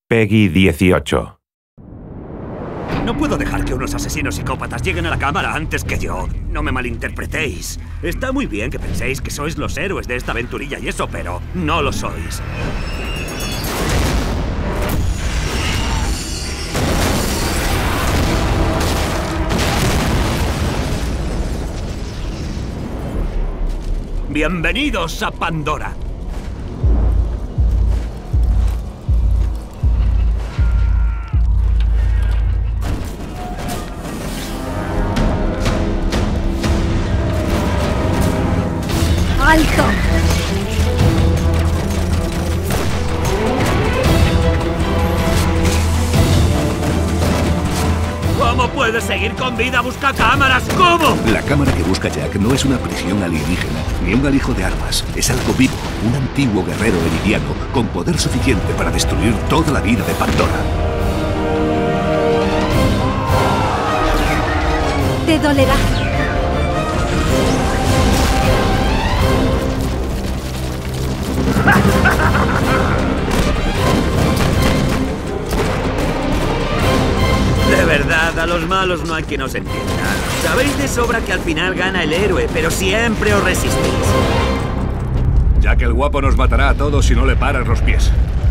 Peggy 18. No puedo dejar que unos asesinos psicópatas lleguen a la cámara antes que yo. No me malinterpretéis. Está muy bien que penséis que sois los héroes de esta aventurilla y eso, pero no lo sois. Bienvenidos a Pandora. ¡Alto! ¿Cómo puedes seguir con vida? ¡Busca cámaras! ¿Cómo? La cámara que busca Jack no es una prisión alienígena, ni un alijo de armas. Es algo vivo, un antiguo guerrero eridiano con poder suficiente para destruir toda la vida de Pandora. Te dolerá. De verdad, a los malos no hay quien os entienda. Sabéis de sobra que al final gana el héroe, pero siempre os resistís. Jack el Guapo nos matará a todos si no le paras los pies.